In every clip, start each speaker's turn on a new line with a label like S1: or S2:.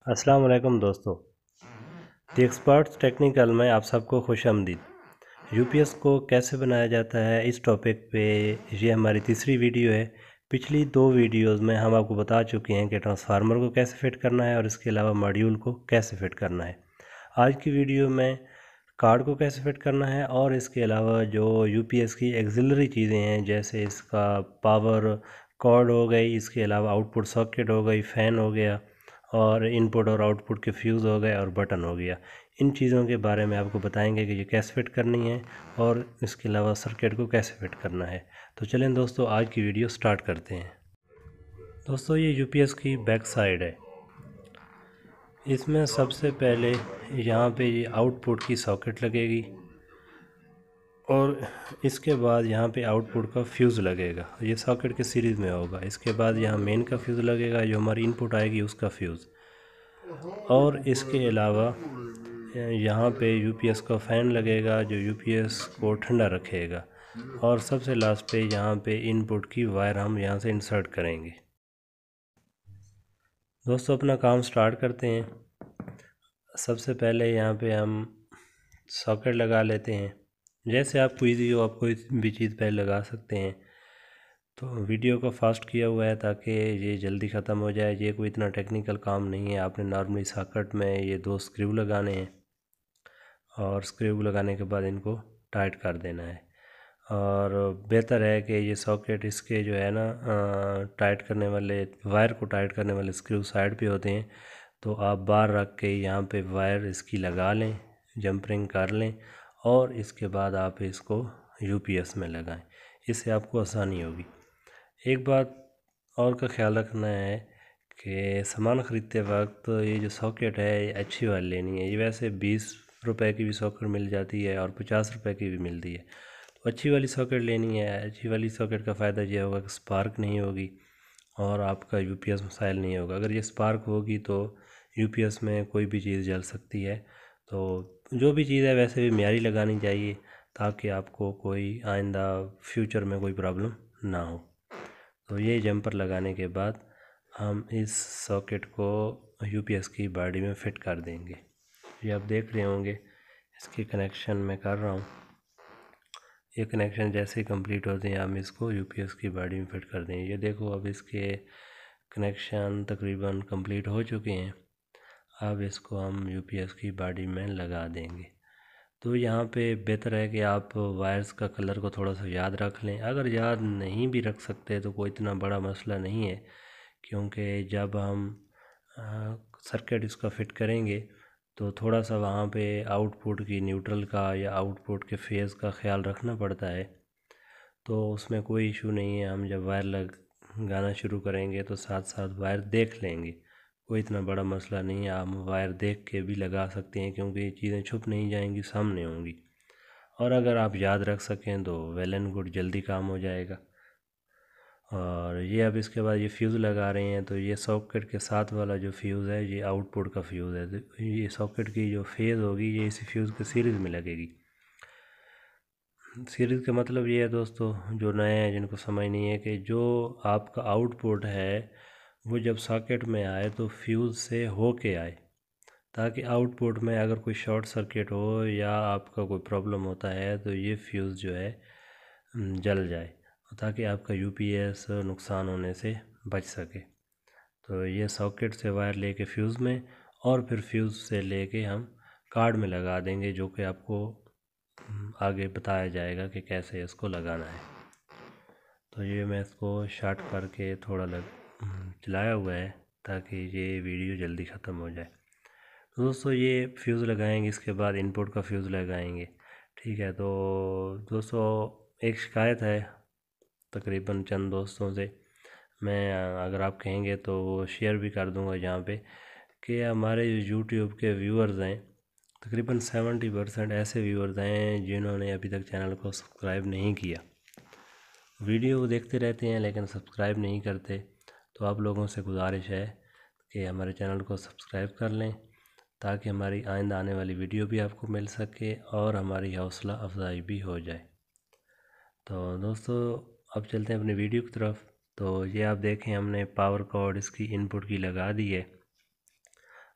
S1: अस्सलाम वालेकुम दोस्तों। द एक्सपर्ट्स टेक्निकल में आप सबको खुशामदीद। यूपीएस को कैसे बनाया जाता है इस टॉपिक पे ये हमारी तीसरी वीडियो है। पिछली दो वीडियोस में हम आपको बता चुके हैं कि ट्रांसफार्मर को कैसे फिट करना है और इसके अलावा मॉड्यूल को कैसे फिट करना है। आज की वीडियो में कार्ड को कैसे फिट करना है और इसके अलावा जो यूपीएस की एक्सिलरी चीज़ें हैं जैसे इसका पावर कॉर्ड हो गई, इसके अलावा आउटपुट सॉकेट हो गई, फ़ैन हो गया और इनपुट और आउटपुट के फ्यूज़ हो गए और बटन हो गया। इन चीज़ों के बारे में आपको बताएंगे कि ये कैसे फिट करनी है और इसके अलावा सर्किट को कैसे फिट करना है। तो चलें दोस्तों, आज की वीडियो स्टार्ट करते हैं। दोस्तों, ये यूपीएस की बैक साइड है। इसमें सबसे पहले यहाँ पे ये आउटपुट की सॉकेट लगेगी और इसके बाद यहाँ पे आउटपुट का फ्यूज़ लगेगा। ये सॉकेट के सीरीज़ में होगा। इसके बाद यहाँ मेन का फ्यूज़ लगेगा, जो हमारी इनपुट आएगी उसका फ्यूज़। और इसके अलावा यहाँ पे यूपीएस का फ़ैन लगेगा जो यूपीएस को ठंडा रखेगा। और सबसे लास्ट पे यहाँ पे इनपुट की वायर हम यहाँ से इंसर्ट करेंगे। दोस्तों, अपना काम स्टार्ट करते हैं। सबसे पहले यहाँ पे हम सॉकेट लगा लेते हैं। जैसे आपको ईजी हो आप कोई भी चीज़ पहले लगा सकते हैं। तो वीडियो को फास्ट किया हुआ है ताकि ये जल्दी ख़त्म हो जाए। ये कोई इतना टेक्निकल काम नहीं है। आपने नॉर्मली सॉकेट में ये दो स्क्रू लगाने हैं और स्क्रू लगाने के बाद इनको टाइट कर देना है। और बेहतर है कि ये सॉकेट इसके जो है ना टाइट करने वाले वायर को टाइट करने वाले स्क्रू साइड पे होते हैं। तो आप बाहर रख के यहाँ पे वायर इसकी लगा लें, जंपरिंग कर लें और इसके बाद आप इसको यूपीएस में लगाएं। इससे आपको आसानी होगी। एक बात और का ख्याल रखना है कि सामान ख़रीदते वक्त ये जो सॉकेट है ये अच्छी वाली लेनी है। ये वैसे 20 रुपए की भी सॉकेट मिल जाती है और 50 रुपए की भी मिलती है। तो अच्छी वाली सॉकेट लेनी है। अच्छी वाली सॉकेट का फ़ायदा ये होगा कि स्पार्क नहीं होगी और आपका यूपीएस मसाइल नहीं होगा। अगर ये स्पार्क होगी तो यूपीएस में कोई भी चीज़ जल सकती है। तो जो भी चीज़ है वैसे भी मियारी लगानी चाहिए ताकि आपको कोई आइंदा फ्यूचर में कोई प्रॉब्लम ना हो। तो ये जंपर लगाने के बाद हम इस सॉकेट को यूपीएस की बॉडी में फ़िट कर देंगे। ये आप देख रहे होंगे, इसके कनेक्शन मैं कर रहा हूँ। ये कनेक्शन जैसे ही कंप्लीट होते हैं हम इसको यूपीएस की बॉडी में फिट कर देंगे। ये देखो, अब इसके कनेक्शन तकरीबन कंप्लीट हो चुके हैं। अब इसको हम यूपीएस की बॉडी में लगा देंगे। तो यहाँ पे बेहतर है कि आप वायर्स का कलर को थोड़ा सा याद रख लें। अगर याद नहीं भी रख सकते तो कोई इतना बड़ा मसला नहीं है, क्योंकि जब हम सर्किट इसका फ़िट करेंगे तो थोड़ा सा वहाँ पे आउटपुट की न्यूट्रल का या आउटपुट के फेज़ का ख्याल रखना पड़ता है। तो उसमें कोई इशू नहीं है। हम जब वायर लगाना शुरू करेंगे तो साथ साथ वायर देख लेंगे। कोई इतना बड़ा मसला नहीं है। आप वायर देख के भी लगा सकते हैं क्योंकि ये चीज़ें छुप नहीं जाएंगी, सामने होंगी। और अगर आप याद रख सकें तो वेल एंड गुड, जल्दी काम हो जाएगा। और ये अब इसके बाद ये फ्यूज़ लगा रहे हैं। तो ये सॉकेट के साथ वाला जो फ्यूज़ है ये आउटपुट का फ्यूज़ है। तो ये सॉकेट की जो फेज़ होगी ये इसी फ्यूज़ के सीरीज़ में लगेगी। सीरीज़ का मतलब ये है दोस्तों, जो नए हैं जिनको समझ नहीं है, कि जो आपका आउटपुट है वो जब सॉकेट में आए तो फ्यूज़ से हो के आए, ताकि आउटपुट में अगर कोई शॉर्ट सर्किट हो या आपका कोई प्रॉब्लम होता है तो ये फ्यूज़ जो है जल जाए, ताकि आपका यूपीएस नुकसान होने से बच सके। तो ये सॉकेट से वायर लेके फ्यूज़ में और फिर फ्यूज़ से लेके हम कार्ड में लगा देंगे, जो कि आपको आगे बताया जाएगा कि कैसे इसको लगाना है। तो ये मैं इसको शॉर्ट करके थोड़ा चलाया हुआ है ताकि ये वीडियो जल्दी ख़त्म हो जाए। तो दोस्तों, ये फ्यूज़ लगाएंगे, इसके बाद इनपुट का फ्यूज़ लगाएंगे। ठीक है। तो दोस्तों, एक शिकायत है तकरीबन चंद दोस्तों से, मैं अगर आप कहेंगे तो वो शेयर भी कर दूंगा यहाँ पे, कि हमारे यूट्यूब के व्यूअर्स हैं तकरीबन 70% ऐसे व्यूअर्स हैं जिन्होंने अभी तक चैनल को सब्सक्राइब नहीं किया। वीडियो देखते रहते हैं लेकिन सब्सक्राइब नहीं करते। तो आप लोगों से गुजारिश है कि हमारे चैनल को सब्सक्राइब कर लें ताकि हमारी आइंदा आने वाली वीडियो भी आपको मिल सके और हमारी हौसला अफजाई भी हो जाए। तो दोस्तों, अब चलते हैं अपनी वीडियो की तरफ। तो ये आप देखें, हमने पावर कॉर्ड इसकी इनपुट की लगा दी है।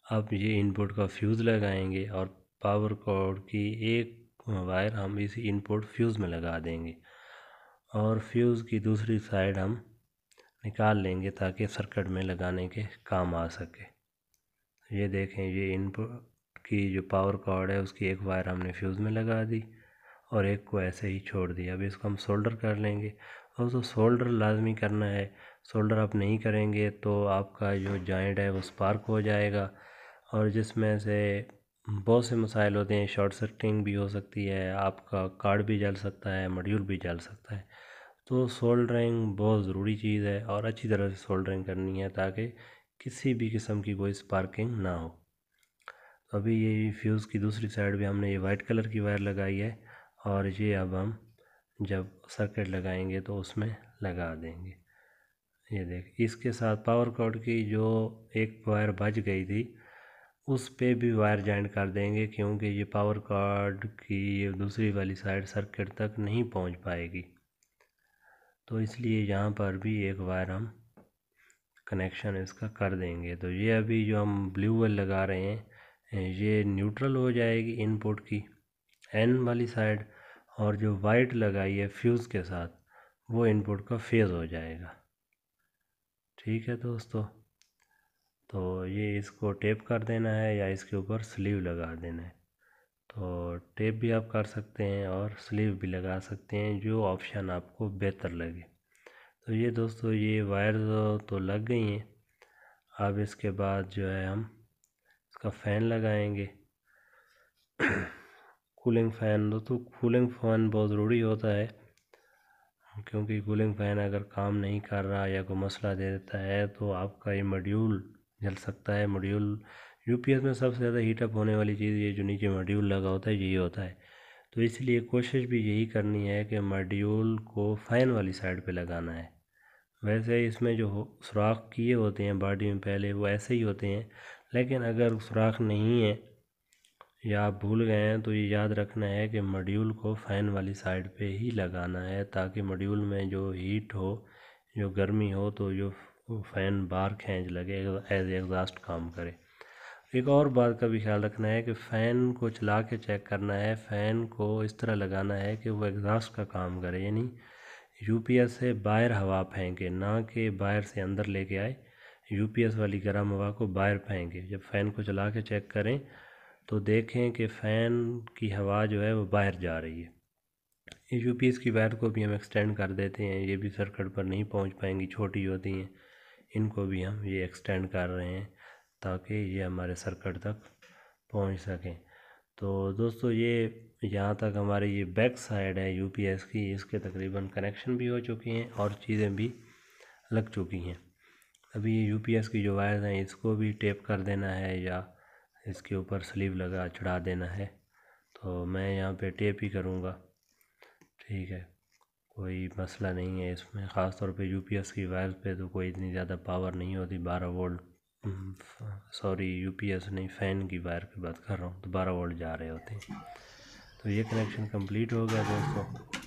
S1: अब ये इनपुट का फ्यूज़ लगाएंगे और पावर कॉर्ड की एक वायर हम इसी इनपुट फ्यूज़ में लगा देंगे और फ्यूज़ की दूसरी साइड हम निकाल लेंगे ताकि सर्किट में लगाने के काम आ सके। ये देखें, ये इनपुट की जो पावर कॉर्ड है उसकी एक वायर हमने फ्यूज़ में लगा दी और एक को ऐसे ही छोड़ दिया। अब इसको हम सोल्डर कर लेंगे और तो सोल्डर लाजमी करना है। सोल्डर आप नहीं करेंगे तो आपका जो जॉइंट है वो स्पार्क हो जाएगा और जिसमें से बहुत से मसाइल होते हैं। शॉर्ट सर्किटिंग भी हो सकती है, आपका कार्ड भी जल सकता है, मॉड्यूल भी जल सकता है। तो सोल्डरिंग बहुत ज़रूरी चीज़ है और अच्छी तरह से सोल्डरिंग करनी है ताकि किसी भी किस्म की कोई स्पार्किंग ना हो। अभी ये फ्यूज़ की दूसरी साइड भी हमने ये वाइट कलर की वायर लगाई है और ये अब हम जब सर्किट लगाएंगे तो उसमें लगा देंगे। ये देख, इसके साथ पावर कॉर्ड की जो एक वायर बच गई थी उस पे भी वायर जॉइंट कर देंगे क्योंकि ये पावर कॉर्ड की ये दूसरी वाली साइड सर्किट तक नहीं पहुंच पाएगी। तो इसलिए यहाँ पर भी एक वायर हम कनेक्शन इसका कर देंगे। तो ये अभी जो हम ब्लू वायर लगा रहे हैं ये न्यूट्रल हो जाएगी इनपुट की एन वाली साइड और जो वाइट लगाई है फ्यूज़ के साथ वो इनपुट का फेज़ हो जाएगा। ठीक है दोस्तों, तो ये इसको टेप कर देना है या इसके ऊपर स्लीव लगा देना है। तो टेप भी आप कर सकते हैं और स्लीव भी लगा सकते हैं, जो ऑप्शन आपको बेहतर लगे। तो ये दोस्तों ये वायर तो लग गई हैं। अब इसके बाद जो है हम इसका फ़ैन लगाएंगे। कूलिंग फ़ैन, दोस्तों कूलिंग फ़ैन बहुत ज़रूरी होता है क्योंकि कूलिंग फ़ैन अगर काम नहीं कर रहा या कोई मसला दे देता है तो आपका ये मॉड्यूल जल सकता है। मॉड्यूल यूपीएस में सबसे ज़्यादा हीटअप होने वाली चीज़ ये जो नीचे मॉड्यूल लगा होता है यही होता है। तो इसलिए कोशिश भी यही करनी है कि मॉड्यूल को फ़ैन वाली साइड पे लगाना है। वैसे इसमें जो सुराख किए होते हैं बॉडी में पहले वो ऐसे ही होते हैं, लेकिन अगर सुराख नहीं है या आप भूल गए हैं तो ये याद रखना है कि मॉड्यूल को फ़ैन वाली साइड पे ही लगाना है ताकि मॉड्यूल में जो हीट हो, जो गर्मी हो, तो जो फ़ैन बाहर खींच लगे, एज एग्ज़ास्ट काम करे। एक और बात का भी ख्याल रखना है कि फ़ैन को चला के चेक करना है। फ़ैन को इस तरह लगाना है कि वो एग्ज़ास्ट का काम करे, यानी यूपीएस से बाहर हवा फेंके, ना कि बाहर से अंदर लेके आए। यूपीएस वाली गर्म हवा को बाहर फेंके। जब फ़ैन को चला के चेक करें तो देखें कि फ़ैन की हवा जो है वो बाहर जा रही है। ये यूपीएस की वायर को भी हम एक्सटेंड कर देते हैं, ये भी सर्किट पर नहीं पहुंच पाएंगी, छोटी होती हैं, इनको भी हम ये एक्सटेंड कर रहे हैं ताकि ये हमारे सर्किट तक पहुंच सकें। तो दोस्तों ये यहाँ तक हमारी ये बैक साइड है यूपीएस की, इसके तकरीबन कनेक्शन भी हो चुकी हैं और चीज़ें भी लग चुकी हैं। अभी ये यूपीएस की जो वायर हैं इसको भी टेप कर देना है या इसके ऊपर स्लीव लगा चढ़ा देना है। तो मैं यहाँ पे टेप ही करूँगा, ठीक है, कोई मसला नहीं है इसमें। ख़ास तौर पे यूपीएस की वायर पे तो कोई इतनी ज़्यादा पावर नहीं होती, 12 वोल्ट, सॉरी यूपीएस नहीं, फ़ैन की वायर की बात कर रहा हूँ, तो 12 वोल्ट जा रहे होते हैं। तो ये कनेक्शन कंप्लीट हो गया दोस्तों।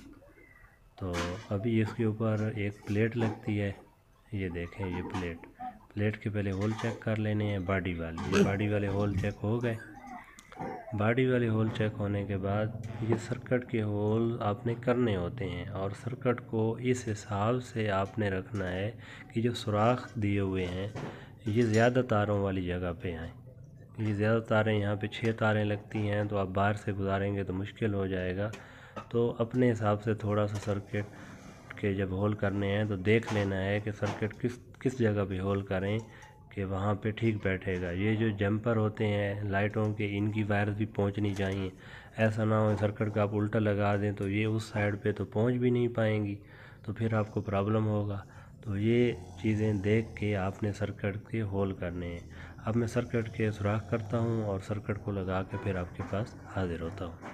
S1: तो अभी इसके ऊपर एक प्लेट लगती है, ये देखें, ये प्लेट के पहले होल चेक कर लेने हैं बॉडी वाले। ये बॉडी वाले होल चेक हो गए। बॉडी वाले होल चेक होने के बाद ये सर्किट के होल आपने करने होते हैं और सर्किट को इस हिसाब से आपने रखना है कि जो सुराख दिए हुए हैं ये ज़्यादा तारों वाली जगह पे आएँ। ये ज़्यादा तारें, यहाँ पे 6 तारें लगती हैं, तो आप बाहर से गुजारेंगे तो मुश्किल हो जाएगा। तो अपने हिसाब से थोड़ा सा सर्किट के जब होल करने हैं तो देख लेना है कि सर्किट किस जगह पे होल करें कि वहाँ पे ठीक बैठेगा। ये जो जंपर होते हैं लाइटों के, इनकी वायर भी पहुँचनी चाहिए। ऐसा ना हो सर्किट का आप उल्टा लगा दें तो ये उस साइड पे तो पहुँच भी नहीं पाएंगी, तो फिर आपको प्रॉब्लम होगा। तो ये चीज़ें देख के आपने सर्किट के होल करने हैं। अब मैं सर्किट के सुराख करता हूँ और सर्किट को लगा के फिर आपके पास हाजिर होता हूँ।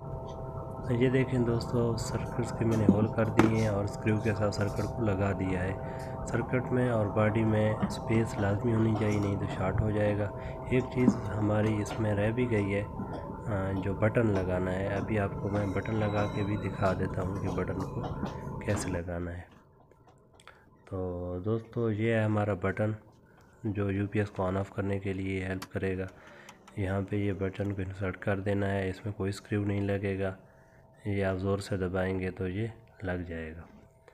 S1: ये देखें दोस्तों, सर्किट्स के मैंने होल कर दिए हैं और स्क्रू के साथ सर्किट को लगा दिया है। सर्किट में और बॉडी में स्पेस लाजमी होनी चाहिए, नहीं तो शॉर्ट हो जाएगा। एक चीज़ हमारी इसमें रह भी गई है, जो बटन लगाना है। अभी आपको मैं बटन लगा के भी दिखा देता हूँ कि बटन को कैसे लगाना है। तो दोस्तों ये है हमारा बटन, जो यूपीएस को ऑन ऑफ करने के लिए हेल्प करेगा। यहाँ पे ये बटन को इंसर्ट कर देना है, इसमें कोई स्क्रू नहीं लगेगा, ये आप ज़ोर से दबाएंगे तो ये लग जाएगा।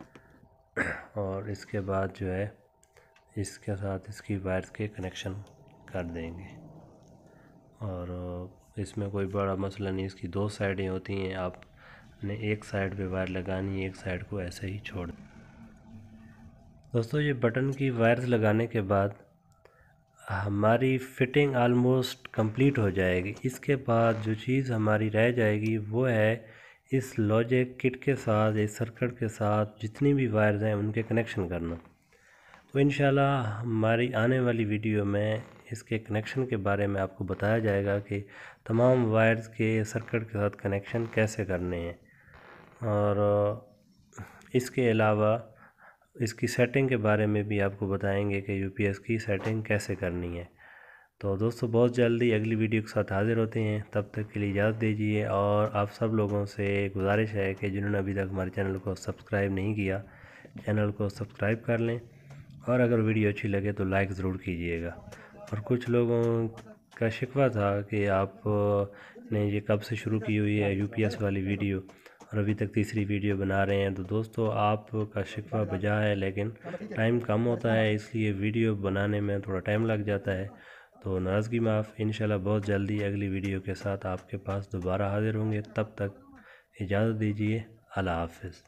S1: और इसके बाद जो है इसके साथ इसकी वायर्स के कनेक्शन कर देंगे। और इसमें कोई बड़ा मसला नहीं, इसकी दो साइडें होती हैं, आपने एक साइड पे वायर लगानी है, एक साइड को ऐसे ही छोड़। दोस्तों ये बटन की वायर्स लगाने के बाद हमारी फ़िटिंग आलमोस्ट कंप्लीट हो जाएगी। इसके बाद जो चीज़ हमारी रह जाएगी वो है इस लॉजिक किट के साथ, इस सर्किट के साथ जितनी भी वायर्स हैं उनके कनेक्शन करना। तो इंशाल्लाह हमारी आने वाली वीडियो में इसके कनेक्शन के बारे में आपको बताया जाएगा कि तमाम वायर्स के सर्किट के साथ कनेक्शन कैसे करने हैं। और इसके अलावा इसकी सेटिंग के बारे में भी आपको बताएंगे कि यूपीएस की सेटिंग कैसे करनी है। तो दोस्तों बहुत जल्दी अगली वीडियो के साथ हाज़िर होते हैं, तब तक के लिए इजाज़त दीजिए। और आप सब लोगों से गुजारिश है कि जिन्होंने अभी तक हमारे चैनल को सब्सक्राइब नहीं किया, चैनल को सब्सक्राइब कर लें, और अगर वीडियो अच्छी लगे तो लाइक ज़रूर कीजिएगा। और कुछ लोगों का शिकवा था कि आप ने ये कब से शुरू की हुई है यूपीएस वाली वीडियो और अभी तक तीसरी वीडियो बना रहे हैं। तो दोस्तों आपका शिकवा बजा है, लेकिन टाइम कम होता है, इसलिए वीडियो बनाने में थोड़ा टाइम लग जाता है। तो नाराज़गी माफ़। इंशाल्लाह बहुत जल्दी अगली वीडियो के साथ आपके पास दोबारा हाज़िर होंगे। तब तक इजाज़त दीजिए। अल्लाह हाफ़िज़।